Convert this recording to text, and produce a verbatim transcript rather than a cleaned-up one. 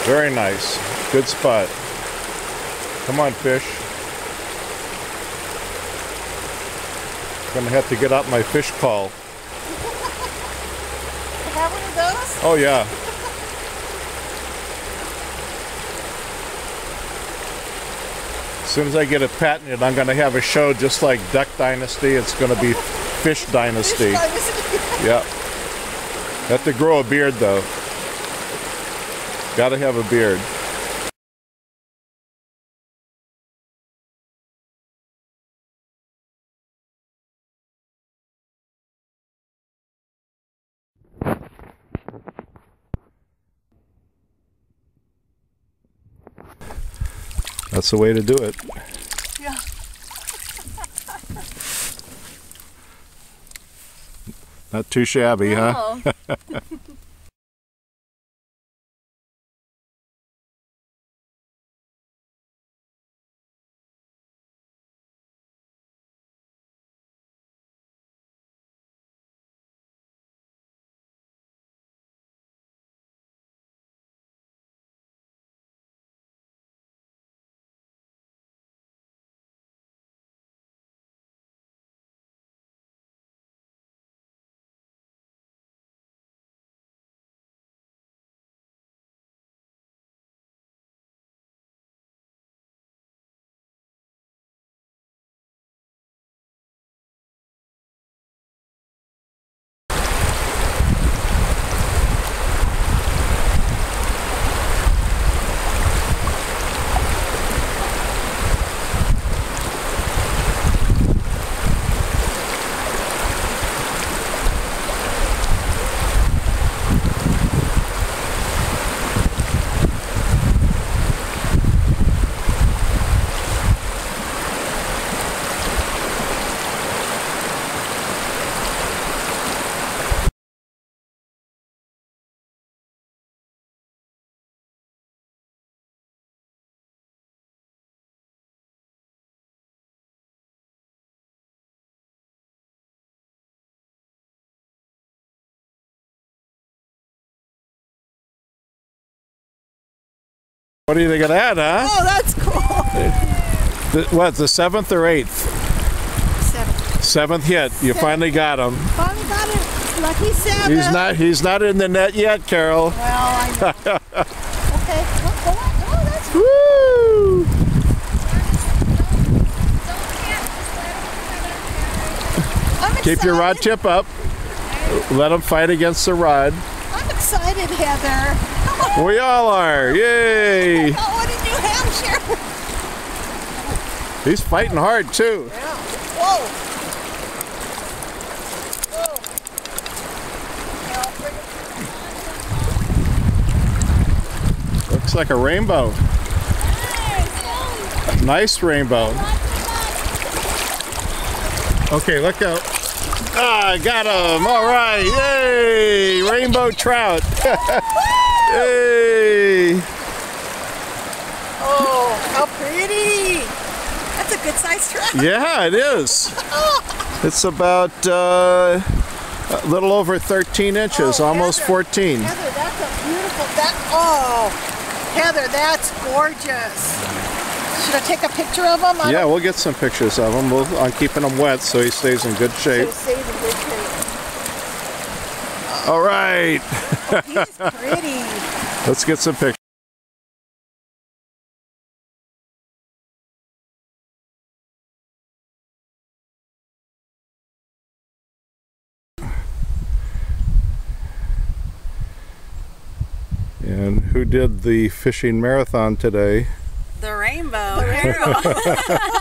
Very nice. Good spot. Come on, fish. Gonna have to get out my fish call. You have one of those? Oh yeah. As soon as I get it patented, I'm gonna have a show just like Duck Dynasty. It's gonna be Fish Dynasty. Fish Dynasty. Yeah. Have to grow a beard though. Gotta have a beard. That's the way to do it. Yeah. Not too shabby, No. huh? What do you think of that, huh? Oh, that's cool. The, what, the seventh or eighth? Seventh. Seventh hit. You Seventh. finally got him. Finally got it. Lucky seven. He's not. He's not in the net yet, Carol. Well, I know. Okay. Oh, go on. Oh, that's cool. Woo! I'm Keep excited. your rod tip up. Let him fight against the rod. I'm excited, Heather. We all are. Yay! Oh, what did you have, Sharon? He's fighting hard too. Yeah. Whoa. Whoa. Looks like a rainbow. Nice rainbow. Okay, look out. Ah, I got him. All right. Yay! Rainbow trout. Yay! Oh, how pretty. That's a good sized trout. Yeah, it is. It's about uh, a little over thirteen inches, Oh, almost Heather, fourteen. Heather, that's a beautiful, that, oh, Heather, that's gorgeous. Should I take a picture of him? I Yeah, don't- we'll get some pictures of him. We'll, I'm keeping him wet so he stays in good So shape. it stays in good shape. All right. Oh, he's pretty. Let's get some pictures. And who did the fishing marathon today? The rainbow. The rainbow.